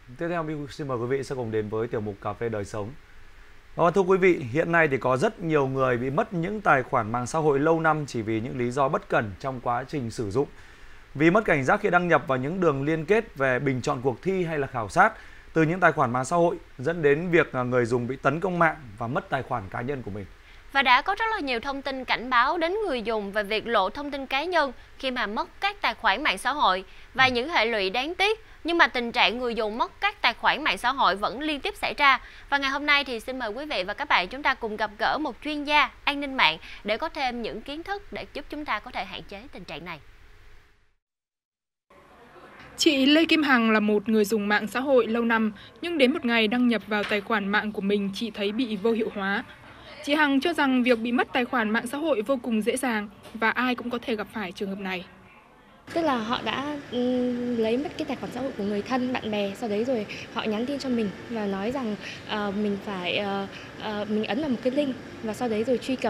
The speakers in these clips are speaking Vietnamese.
Tiếp theo mình xin mời quý vị sẽ cùng đến với tiểu mục Cà phê đời sống. Thưa quý vị, hiện nay thì có rất nhiều người bị mất những tài khoản mạng xã hội lâu năm chỉ vì những lý do bất cẩn trong quá trình sử dụng. Vì mất cảnh giác khi đăng nhập vào những đường liên kết về bình chọn cuộc thi hay là khảo sát từ những tài khoản mạng xã hội, dẫn đến việc người dùng bị tấn công mạng và mất tài khoản cá nhân của mình. Và đã có rất là nhiều thông tin cảnh báo đến người dùng về việc lộ thông tin cá nhân khi mà mất các tài khoản mạng xã hội và những hệ lụy đáng tiếc. Nhưng mà tình trạng người dùng mất các tài khoản mạng xã hội vẫn liên tiếp xảy ra. Và ngày hôm nay thì xin mời quý vị và các bạn chúng ta cùng gặp gỡ một chuyên gia an ninh mạng để có thêm những kiến thức để giúp chúng ta có thể hạn chế tình trạng này. Chị Lê Kim Hằng là một người dùng mạng xã hội lâu năm, nhưng đến một ngày đăng nhập vào tài khoản mạng của mình, chị thấy bị vô hiệu hóa. Chị Hằng cho rằng việc bị mất tài khoản mạng xã hội vô cùng dễ dàng và ai cũng có thể gặp phải trường hợp này. Tức là họ đã lấy mất cái tài khoản xã hội của người thân, bạn bè, sau đấy rồi họ nhắn tin cho mình và nói rằng mình phải mình ấn vào một cái link và sau đấy rồi truy cập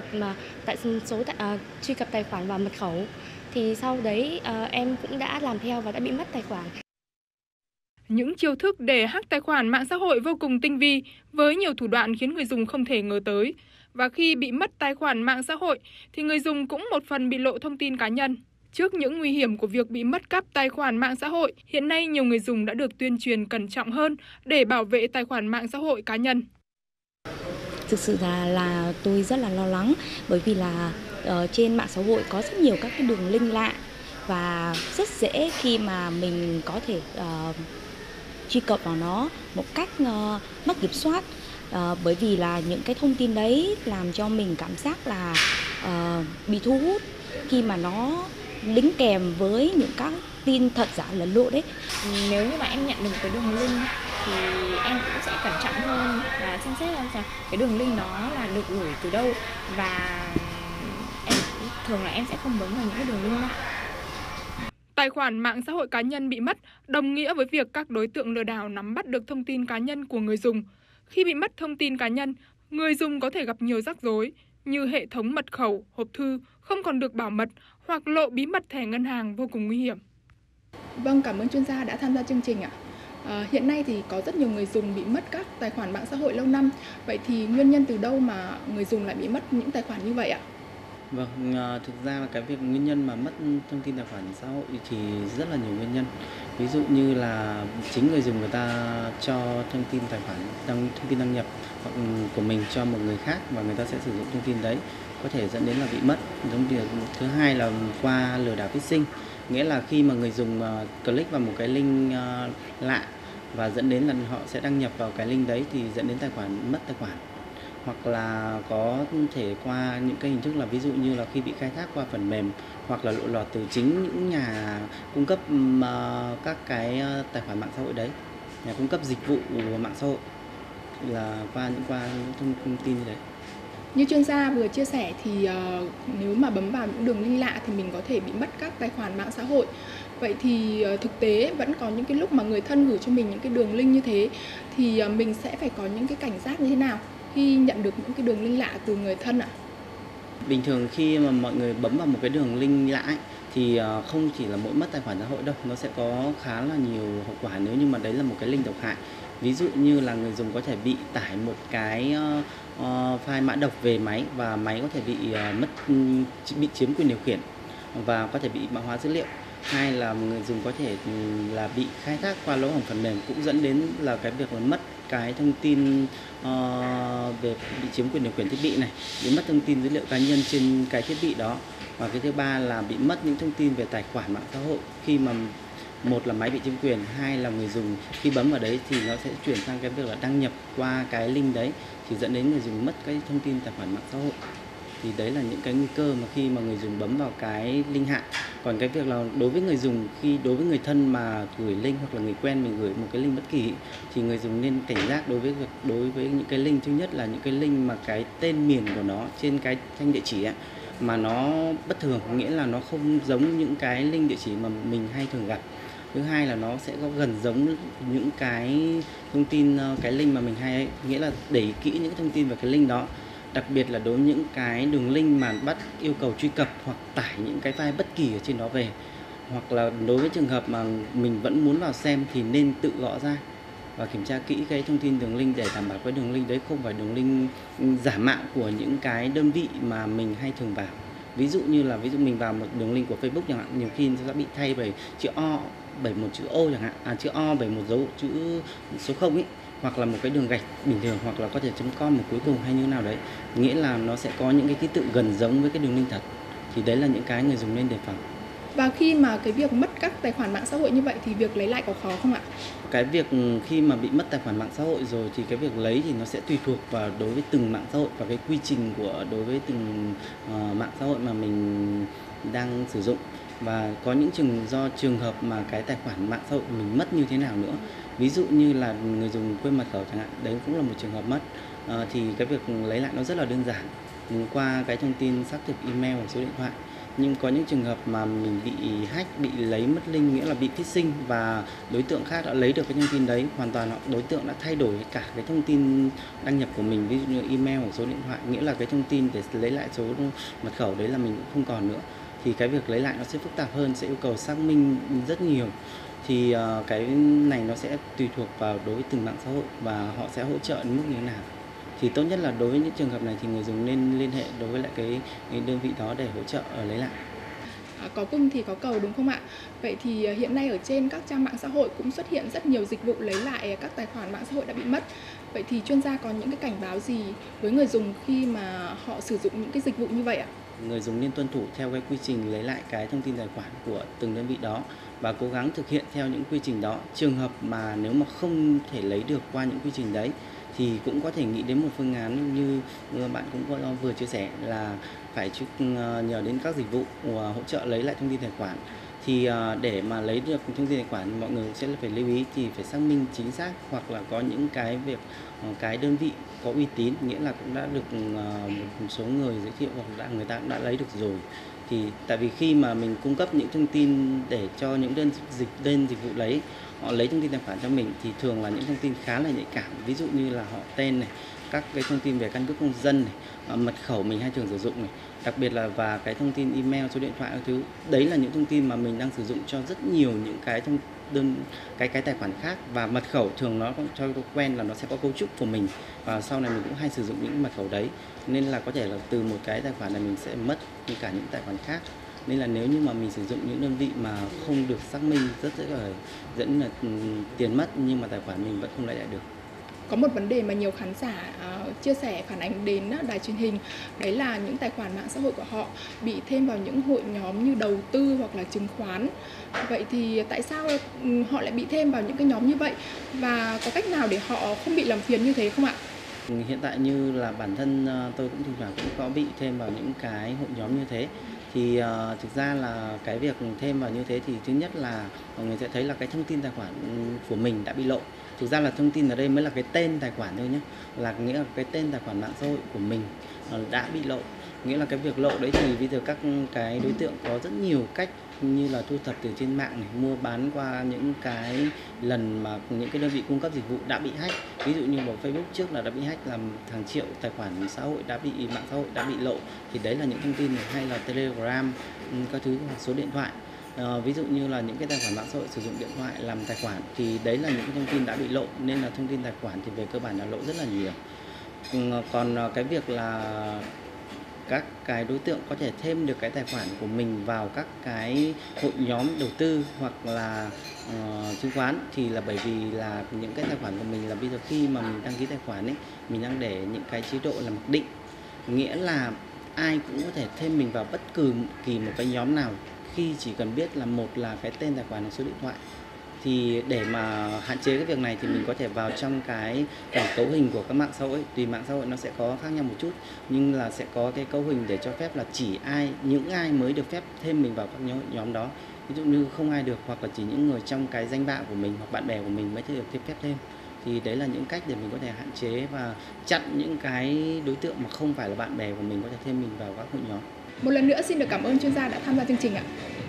truy cập tài khoản và mật khẩu. Thì sau đấy em cũng đã làm theo và đã bị mất tài khoản. Những chiêu thức để hack tài khoản mạng xã hội vô cùng tinh vi với nhiều thủ đoạn khiến người dùng không thể ngờ tới. Và khi bị mất tài khoản mạng xã hội thì người dùng cũng một phần bị lộ thông tin cá nhân. Trước những nguy hiểm của việc bị mất cắp tài khoản mạng xã hội, hiện nay nhiều người dùng đã được tuyên truyền cẩn trọng hơn để bảo vệ tài khoản mạng xã hội cá nhân. Thực sự là tôi rất là lo lắng bởi vì là trên mạng xã hội có rất nhiều các cái đường link lạ và rất dễ khi mà mình có thể truy cập vào nó một cách mất kiểm soát. Bởi vì là những cái thông tin đấy làm cho mình cảm giác là bị thu hút khi mà nó đính kèm với những các tin thật giả lẫn lộn đấy. Nếu như mà em nhận được một cái đường link thì em cũng sẽ cẩn trọng hơn và xem xét xem cái đường link đó là được gửi từ đâu, và thường là em sẽ không bấm vào những cái đường link lạ. Tài khoản mạng xã hội cá nhân bị mất đồng nghĩa với việc các đối tượng lừa đảo nắm bắt được thông tin cá nhân của người dùng. Khi bị mất thông tin cá nhân, người dùng có thể gặp nhiều rắc rối như hệ thống mật khẩu, hộp thư không còn được bảo mật hoặc lộ bí mật thẻ ngân hàng vô cùng nguy hiểm. Vâng, cảm ơn chuyên gia đã tham gia chương trình ạ. Hiện nay thì có rất nhiều người dùng bị mất các tài khoản mạng xã hội lâu năm. Vậy thì nguyên nhân từ đâu mà người dùng lại bị mất những tài khoản như vậy ạ? Vâng, thực ra là cái việc nguyên nhân mà mất thông tin tài khoản xã hội thì rất là nhiều nguyên nhân. Ví dụ như là chính người dùng người ta cho thông tin tài khoản, thông tin đăng nhập của mình cho một người khác và người ta sẽ sử dụng thông tin đấy, có thể dẫn đến là bị mất. Thứ hai là qua lừa đảo phishing, nghĩa là khi mà người dùng click vào một cái link lạ và dẫn đến là họ sẽ đăng nhập vào cái link đấy thì dẫn đến mất tài khoản. Hoặc là có thể qua những cái hình thức là ví dụ như là khi bị khai thác qua phần mềm hoặc là lộ lọt từ chính những nhà cung cấp các cái tài khoản mạng xã hội đấy, nhà cung cấp dịch vụ mạng xã hội, là qua những thông tin như đấy. Như chuyên gia vừa chia sẻ thì nếu mà bấm vào những đường link lạ thì mình có thể bị mất các tài khoản mạng xã hội. Vậy thì thực tế vẫn có những cái lúc mà người thân gửi cho mình những cái đường link như thế thì mình sẽ phải có những cái cảnh giác như thế nào khi nhận được những cái đường link lạ từ người thân ạ? Bình thường khi mà mọi người bấm vào một cái đường link lạ ấy, thì không chỉ là mỗi mất tài khoản xã hội đâu, nó sẽ có khá là nhiều hậu quả nếu như mà đấy là một cái link độc hại. Ví dụ như là người dùng có thể bị tải một cái file mã độc về máy và máy có thể bị chiếm quyền điều khiển và có thể bị mã hóa dữ liệu. Hai là người dùng có thể là bị khai thác qua lỗ hổng phần mềm, cũng dẫn đến là cái việc là mất cái thông tin về bị chiếm quyền điều khiển thiết bị này, bị mất thông tin dữ liệu cá nhân trên cái thiết bị đó. Và cái thứ ba là bị mất những thông tin về tài khoản mạng xã hội khi mà một là máy bị chiếm quyền, hai là người dùng khi bấm vào đấy thì nó sẽ chuyển sang cái việc là đăng nhập qua cái link đấy, thì dẫn đến người dùng mất cái thông tin tài khoản mạng xã hội. Thì đấy là những cái nguy cơ mà khi mà người dùng bấm vào cái link lạ. Còn cái việc là đối với người dùng, đối với người thân mà gửi link hoặc là người quen mình gửi một cái link bất kỳ thì người dùng nên cảnh giác đối với những cái link. Thứ nhất là những cái link mà cái tên miền của nó trên cái thanh địa chỉ ấy, mà nó bất thường, nghĩa là nó không giống những cái link địa chỉ mà mình hay thường gặp. Thứ hai là nó sẽ có gần giống những cái thông tin, cái link mà mình hay ấy, nghĩa là để ý kỹ những cái thông tin về cái link đó. Đặc biệt là đối với những cái đường link mà bắt yêu cầu truy cập hoặc tải những cái file bất kỳ ở trên đó về, hoặc là đối với trường hợp mà mình vẫn muốn vào xem thì nên tự gõ ra và kiểm tra kỹ cái thông tin đường link để đảm bảo cái đường link đấy không phải đường link giả mạo của những cái đơn vị mà mình hay thường vào. Ví dụ mình vào một đường link của Facebook chẳng hạn, nhiều khi nó sẽ bị thay bởi chữ O 71 chữ O chẳng hạn, chữ O 71 dấu chữ số 0 ấy, hoặc là một cái đường gạch bình thường, hoặc là có thể .com ở cuối cùng hay như nào đấy, nghĩa là nó sẽ có những cái ký tự gần giống với cái đường link thật. Thì đấy là những cái người dùng nên đề phòng. Và khi mà cái việc mất các tài khoản mạng xã hội như vậy thì việc lấy lại có khó không ạ? Cái việc khi mà bị mất tài khoản mạng xã hội rồi thì cái việc lấy thì nó sẽ tùy thuộc vào đối với từng mạng xã hội và cái quy trình của đối với từng mạng xã hội mà mình đang sử dụng, và có những trường hợp mà cái tài khoản mạng xã hội của mình mất như thế nào nữa. Ví dụ như là người dùng quên mật khẩu chẳng hạn, đấy cũng là một trường hợp mất. Thì cái việc lấy lại nó rất là đơn giản qua cái thông tin xác thực email hoặc số điện thoại. Nhưng có những trường hợp mà mình bị hack, bị lấy mất link, nghĩa là bị phishing và đối tượng khác đã lấy được cái thông tin đấy, hoàn toàn đối tượng đã thay đổi cả cái thông tin đăng nhập của mình, ví dụ như email hoặc số điện thoại, nghĩa là cái thông tin để lấy lại số mật khẩu đấy là mình cũng không còn nữa. Thì cái việc lấy lại nó sẽ phức tạp hơn, sẽ yêu cầu xác minh rất nhiều. Thì cái này nó sẽ tùy thuộc vào đối với từng mạng xã hội và họ sẽ hỗ trợ đến mức như thế nào. Thì tốt nhất là đối với những trường hợp này thì người dùng nên liên hệ đối với lại cái đơn vị đó để hỗ trợ lấy lại. Có cung thì có cầu đúng không ạ? Vậy thì hiện nay ở trên các trang mạng xã hội cũng xuất hiện rất nhiều dịch vụ lấy lại các tài khoản mạng xã hội đã bị mất. Vậy thì chuyên gia có những cái cảnh báo gì với người dùng khi mà họ sử dụng những cái dịch vụ như vậy ạ? Người dùng nên tuân thủ theo cái quy trình lấy lại cái thông tin tài khoản của từng đơn vị đó và cố gắng thực hiện theo những quy trình đó. Trường hợp mà nếu mà không thể lấy được qua những quy trình đấy thì cũng có thể nghĩ đến một phương án như bạn cũng vừa chia sẻ là phải nhờ đến các dịch vụ hỗ trợ lấy lại thông tin tài khoản. Thì để mà lấy được thông tin tài khoản, mọi người sẽ phải lưu ý thì phải xác minh chính xác, hoặc là có những cái việc cái đơn vị có uy tín, nghĩa là cũng đã được một số người giới thiệu hoặc là người ta cũng đã lấy được rồi. Thì tại vì khi mà mình cung cấp những thông tin để cho những đơn dịch vụ lấy, họ lấy thông tin tài khoản cho mình thì thường là những thông tin khá là nhạy cảm, ví dụ như là họ tên này, các cái thông tin về căn cước công dân này, mật khẩu mình hay thường sử dụng này, đặc biệt là và cái thông tin email, số điện thoại các thứ. Đấy là những thông tin mà mình đang sử dụng cho rất nhiều những cái cái tài khoản khác, và mật khẩu thường nó cho tôi quen là nó sẽ có cấu trúc của mình, và sau này mình cũng hay sử dụng những mật khẩu đấy, nên là có thể là từ một cái tài khoản này mình sẽ mất như cả những tài khoản khác. Nên là nếu như mà mình sử dụng những đơn vị mà không được xác minh, rất dễ là dẫn là tiền mất nhưng mà tài khoản mình vẫn không lấy lại được. Có một vấn đề mà nhiều khán giả chia sẻ phản ánh đến đài truyền hình, đấy là những tài khoản mạng xã hội của họ bị thêm vào những hội nhóm như đầu tư hoặc là chứng khoán. Vậy thì tại sao họ lại bị thêm vào những cái nhóm như vậy, và có cách nào để họ không bị làm phiền như thế không ạ? Hiện tại như là bản thân tôi cũng thỉnh thoảng cũng có bị thêm vào những cái hội nhóm như thế. Thì thực ra là cái việc thêm vào như thế thì thứ nhất là mọi người sẽ thấy là cái thông tin tài khoản của mình đã bị lộ. Thực ra là thông tin ở đây mới là cái tên tài khoản thôi nhé, là nghĩa là cái tên tài khoản mạng xã hội của mình đã bị lộ. Nghĩa là cái việc lộ đấy thì bây giờ các cái đối tượng có rất nhiều cách, như là thu thập từ trên mạng này, mua bán qua những cái lần mà những cái đơn vị cung cấp dịch vụ đã bị hack. Ví dụ như một Facebook trước là đã bị hack, làm hàng triệu tài khoản xã hội đã bị mạng xã hội đã bị lộ. Thì đấy là những thông tin này, hay là Telegram các thứ, hoặc số điện thoại. Ví dụ như là những cái tài khoản mạng xã hội sử dụng điện thoại làm tài khoản thì đấy là những cái thông tin đã bị lộ, nên là thông tin tài khoản thì về cơ bản là lộ rất là nhiều. Còn cái việc là các cái đối tượng có thể thêm được cái tài khoản của mình vào các cái hội nhóm đầu tư hoặc là chứng khoán thì là bởi vì là những cái tài khoản của mình là bây giờ khi mà mình đăng ký tài khoản ấy, mình đang để những cái chế độ là mặc định, nghĩa là ai cũng có thể thêm mình vào bất cứ một cái nhóm nào khi chỉ cần biết là một là cái tên tài khoản và số điện thoại. Thì để mà hạn chế cái việc này thì mình có thể vào trong cái bảng cấu hình của các mạng xã hội, tùy mạng xã hội nó sẽ có khác nhau một chút, nhưng là sẽ có cái cấu hình để cho phép là chỉ những ai mới được phép thêm mình vào các nhóm đó. Ví dụ như không ai được, hoặc là chỉ những người trong cái danh bạ của mình hoặc bạn bè của mình mới được phép thêm. Thì đấy là những cách để mình có thể hạn chế và chặn những cái đối tượng mà không phải là bạn bè của mình có thể thêm mình vào các hội nhóm. Một lần nữa xin được cảm ơn chuyên gia đã tham gia chương trình ạ.